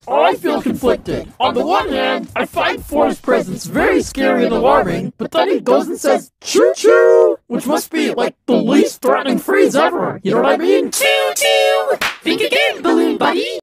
I feel conflicted. On the one hand, I find Forrest's presence very scary and alarming, but then he goes and says, "Choo choo!" Which must be, like, the least threatening phrase ever. You know what I mean? Choo!